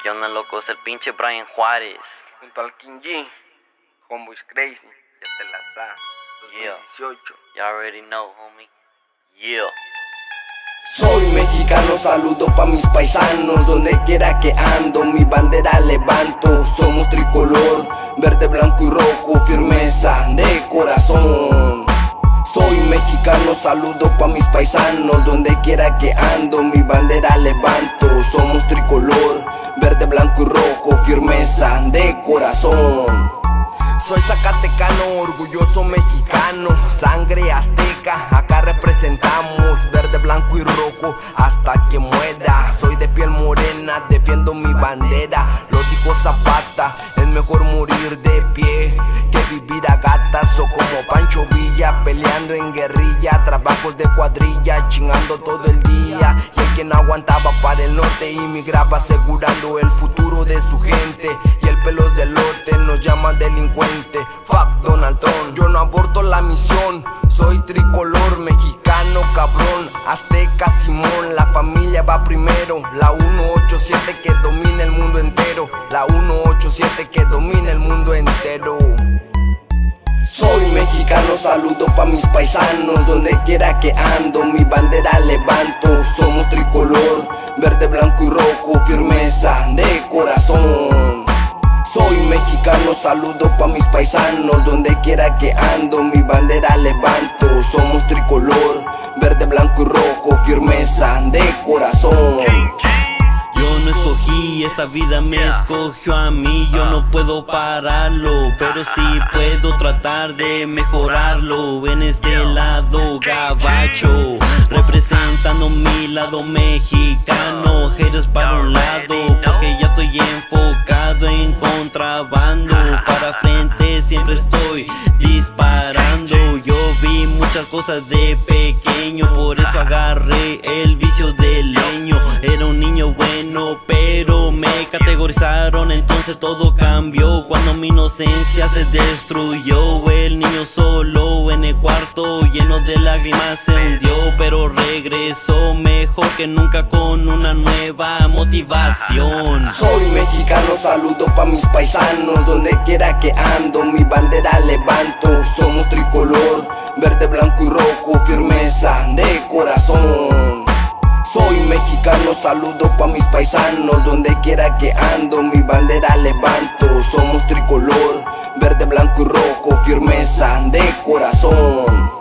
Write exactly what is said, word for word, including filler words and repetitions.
¿Qué onda, loco? Es el pinche Brian Juárez. Junto al King G, Homeboys Crazy, ya te la sabes. dos mil dieciocho. You already know, homie. Yeah. Soy mexicano, saludo pa' mis paisanos, donde quiera que ando, mi bandera levanto. Somos tricolor, verde, blanco y rojo, firmeza de corazón. Soy mexicano, saludo pa' mis paisanos, donde quiera que ando, mi bandera levanto. Somos tricolor, verde, blanco y rojo, firmeza de corazón. Soy zacatecano, orgulloso mexicano, sangre azteca, acá representamos verde, blanco y rojo hasta que muera. Soy de piel morena, defiendo mi bandera, lo dijo Zapata, es mejor morir de pie que vivir a gatas o como Pancho Villa, peleando en guerrilla, trabajos de cuadrilla, chingando todo el día. Y el que no aguantaba para el norte inmigraba asegurando el futuro de su gente. Y el pelos de lote nos llama delincuente. Fuck Donald Trump, yo no aborto la misión. Soy tricolor mexicano, cabrón. Azteca, Simón, la familia va primero. La uno ocho siete que domina el mundo entero. La uno ocho siete que domina el mundo entero. Soy mexicano, saludo pa' mis paisanos, donde quiera que ando, mi bandera levanto. Somos tricolor, verde, blanco y rojo, firmeza de corazón. Soy mexicano, saludo pa' mis paisanos, donde quiera que ando, mi bandera levanto. Somos tricolor, verde, blanco y rojo, firmeza de corazón. Yo no escogí, esta vida me escogió a mí. Yo no puedo pararlo, pero sí puedo tratar de mejorarlo. En este lado gabacho, representando mi lado mexicano. Haters para un lado, porque ya estoy enfocado en contrabando. Para frente siempre estoy disparando. Yo vi muchas cosas de pequeño, por eso agarré el vicio del leño. Era un niño bueno, pero me categorizaron, entonces todo cambió cuando mi inocencia se destruyó. El niño solo en el cuarto lleno de lágrimas se hundió, pero regresó mejor que nunca con una nueva motivación. Soy mexicano, saludo pa' mis paisanos, donde quiera que ando, mi bandera levanto. Somos tricolor, verde, blanco y rojo, firmeza de corazón. Soy mexicano, saludo pa' mis paisanos, donde quiera que ando, mi bandera levanto. Somos tricolor, verde, blanco y rojo, firmeza de corazón.